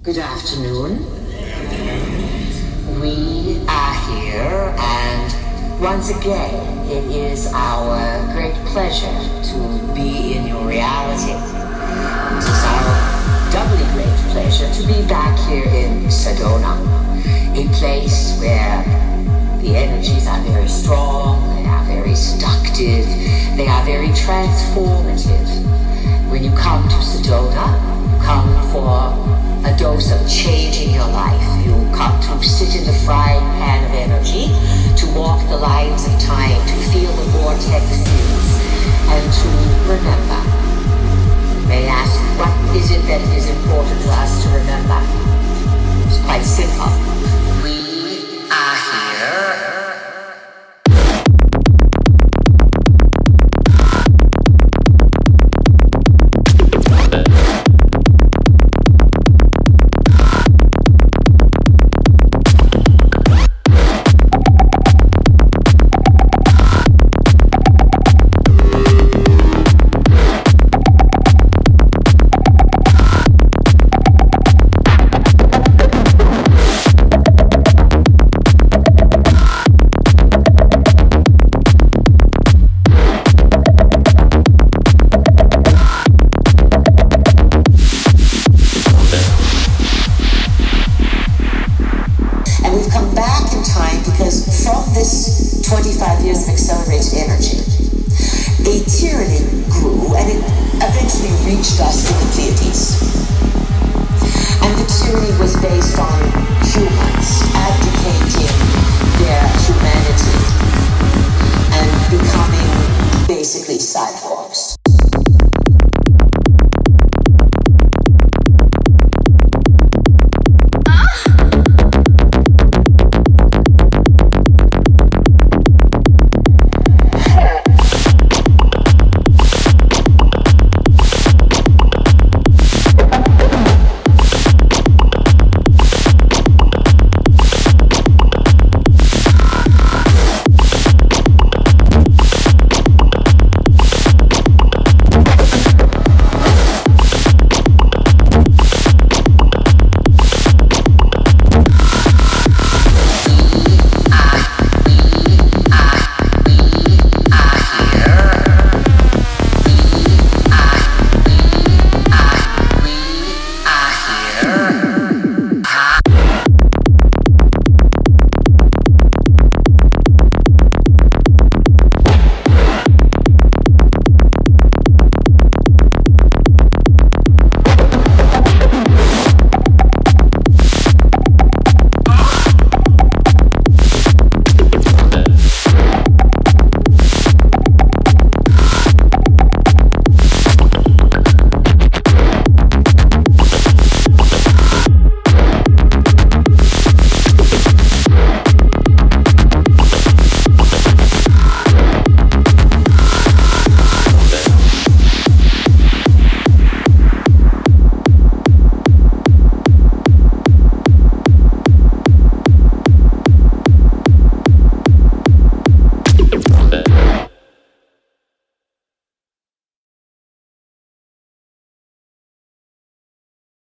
Good afternoon. We are here, and once again, it is our great pleasure to be in your reality. It is our doubly great pleasure to be back here in Sedona, a place where the energies are very strong, they are very seductive, they are very transformative. When you come to Sedona, you come for a dose of changing your life. You come to sit in the frying pan of energy, to walk the lines of time, to feel the vortexes, and to remember. You may ask, what is it that is important to us to remember?